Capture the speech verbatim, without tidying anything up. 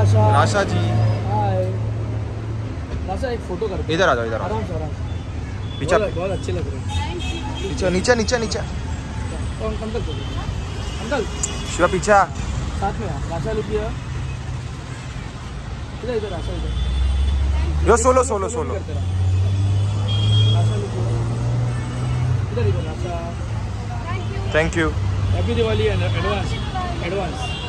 राशा। राशा जी हाय राशा, एक फोटो कर। इधर आ जाओ, इधर आराम से आराम से। पीछे बहुत अच्छे लग रहे हैं। नीचे नीचे नीचे नीचे अंकल अंकल शिवा पीछे साथ में राशा लुक किया। इधर इधर राशा इधर। Yo solo solo solo Rasha look इधर इधर Rasha. Thank you. Happy Diwali advance advance.